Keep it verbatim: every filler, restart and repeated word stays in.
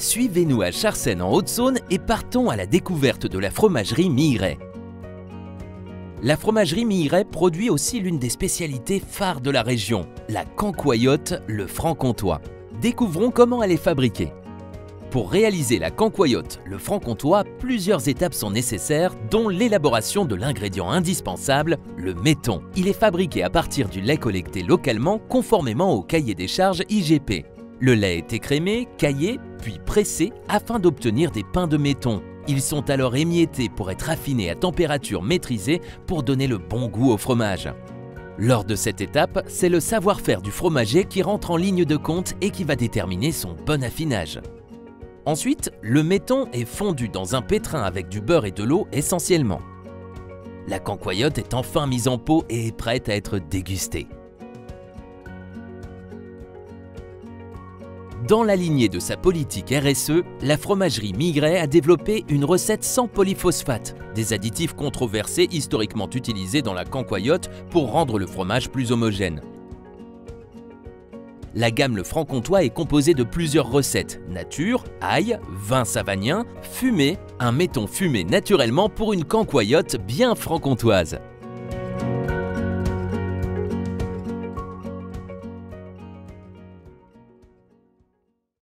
Suivez-nous à Charsène en Haute-Saône et partons à la découverte de la fromagerie Milleray. La fromagerie Milleray produit aussi l'une des spécialités phares de la région, la cancoyote, le franc-comtois. Découvrons comment elle est fabriquée. Pour réaliser la cancoyote, le franc-comtois, plusieurs étapes sont nécessaires, dont l'élaboration de l'ingrédient indispensable, le maiton. Il est fabriqué à partir du lait collecté localement conformément au cahier des charges I G P. Le lait est écrémé, caillé, puis pressé afin d'obtenir des pains de maiton. Ils sont alors émiettés pour être affinés à température maîtrisée pour donner le bon goût au fromage. Lors de cette étape, c'est le savoir-faire du fromager qui rentre en ligne de compte et qui va déterminer son bon affinage. Ensuite, le maiton est fondu dans un pétrin avec du beurre et de l'eau essentiellement. La cancoyote est enfin mise en pot et est prête à être dégustée. Dans la lignée de sa politique R S E, la fromagerie Milleray a développé une recette sans polyphosphate, des additifs controversés historiquement utilisés dans la cancoyote pour rendre le fromage plus homogène. La gamme Le Franc-Comtois est composée de plusieurs recettes, nature, ail, vin savagnin, fumé, un maiton fumé naturellement pour une cancoyote bien franc-comtoise.